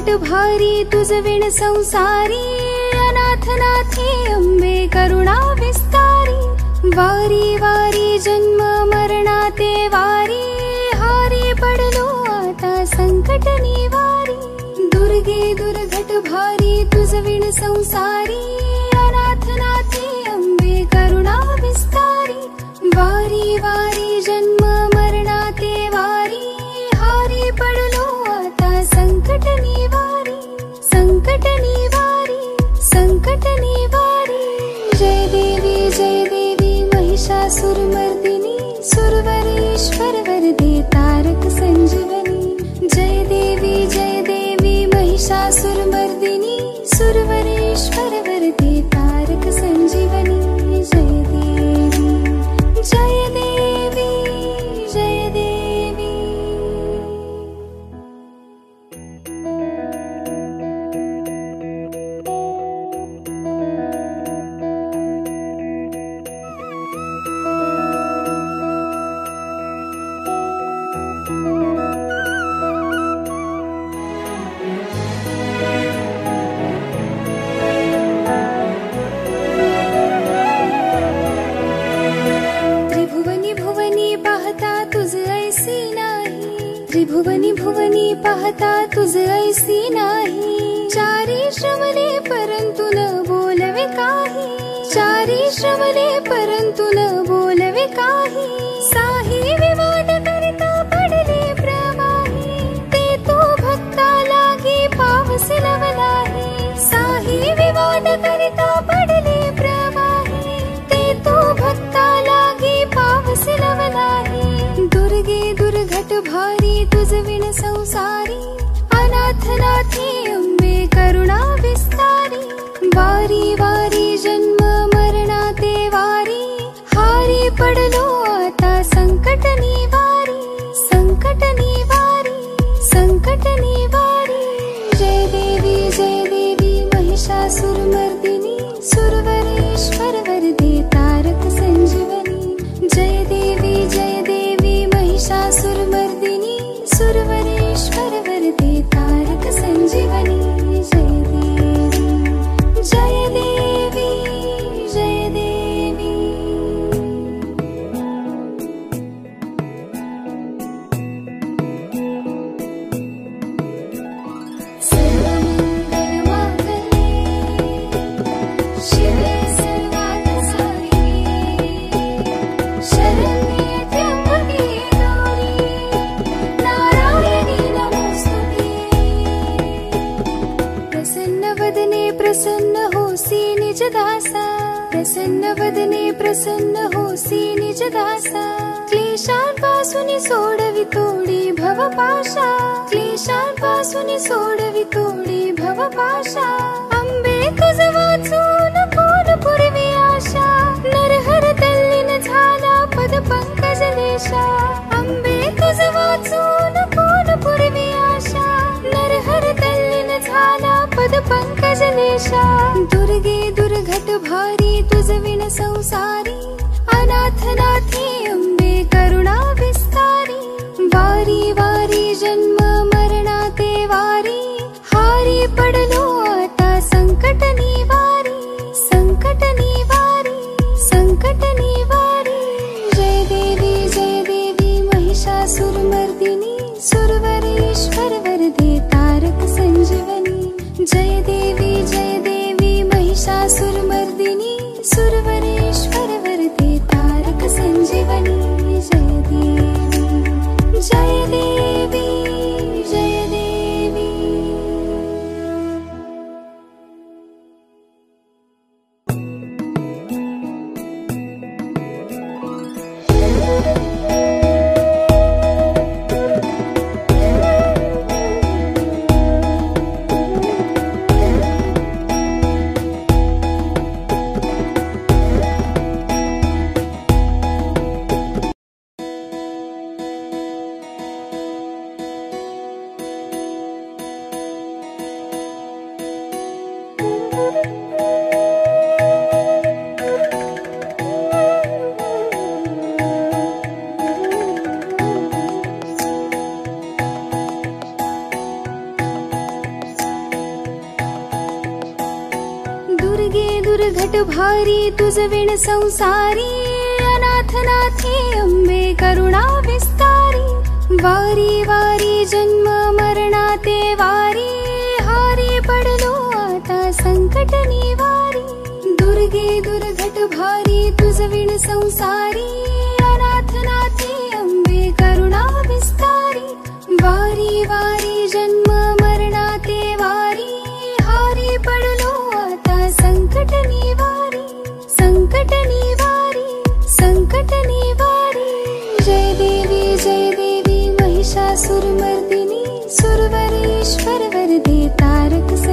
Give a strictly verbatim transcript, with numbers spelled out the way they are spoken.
दुर्घट भारी तुझ विण संसारी, अनाथनाथे अंबे करुणा विस्तारी। वारी वारी जन्म मरणाते वारी, हारी पडलो आता संकट निवारी। दुर्गे दुर्घट भारी तुझ विण संसारी, अनाथनाथे अंबे करुणा विस्तारी। वारी वारी जन्म मरणाते वारी, हारी पडलो आता संकट निवारी। संकट निवारी संकट निवारी। जय देवी जय देवी महिषासुरमर्दिनी, सुरवरेश्वर वरदे तारक संजीवनी। जय देवी जय देवी महिषासुरमर्दिनी, सुरवरेश्वर वरदे तारक संजीवनी। जय देवी जय देवी जय देवी। त्रिभुवनी भुवनी पाहता तुझ ऐसी नाही। चारी श्रमले परंतु न बोलवे काही, चारी श्रमले परंतु न बोलवे काही। साही विवाद करता पडले प्रवाही, ते तो भक्ता लागी पावस लवलाही। साही विवाद करता पडले प्रवाही, ते तो भक्ता लागी पावस लवलाही। दुर्गे दुर्घट भारी तुझ विण संसारी, अनाथनाथे अंबे करुणा विस्तारी। वारी वारी जन्म मरणाते वारी, हारी पडलो आता संकट निवारी। संकट निवारी संकट निवारी। जय देवी जय देवी महिषासुरमर्दिनी, सुरवरेश्वर वरदे तारक संजीवनी। जय देवी जय देवी महिषासुरमर्दिनी, सुरवरेश्वर वरदे तारक संजीवनी। जय देवी जय देवी जय देवी। सर्वमंगलमांगल्ये शिवे सर्वार्थसाधिके, शरण्ये त्र्यंबके गौरी, नारायणी नमोस्तुते। प्रसन्न वदने प्रसन्न होसी निज दासा, प्रसन्न वदने प्रसन्न होसी निज दासा। क्लेशांपासून सोडवी तोडी भवपाशा, क्लेशांपासून सोडवी तोडी भवपाशा। अंबे तुझ वाचून कोण पुरवी आशा, नरहर तल्लीन झाला पद पंकज लेशा। अंबे तुझ वाचून कोण पुरवी आशा, नरहर तल्लीन झाला पद पंकज लेशा। दुर्गे दुर्घट भारी तुझ विण संसारी, अनाथनाथे अंबे करुणा विस्तारी। वारी वारी जन्म मरणाते वारी, हारी पडलो आता संकट निवारी। संकट निवारी संकट निवारी। जय देवी जय देवी महिषासुरमर्दिनी, सुरवरेश्वर वरदे तारक संजीवनी। जय देवी जय देवी महिषासुरमर्दिनी, सुरवरेश्वर वरदे तारक संजीवनी। जय देवी जय देवी जय देवी। दुर्घट भारी तुझ विण संसारी अनाथ नाथे अंबे करुणा विस्तारी वारी वारी जन्म मरणाते वारी हारी पडलो आता संकट निवारी दुर्गे दुर्घट भारी तुझ विण संसारी अनाथ नाथे अंबे करुणा विस्तारी वारी वारी जन्म मरणाते वारी हारी पडलो आता संकट निवारी संकट निवारी संकट निवारी जय देवी जय देवी महिषासुरमर्दिनी सुरवरेश्वर वरदे तारक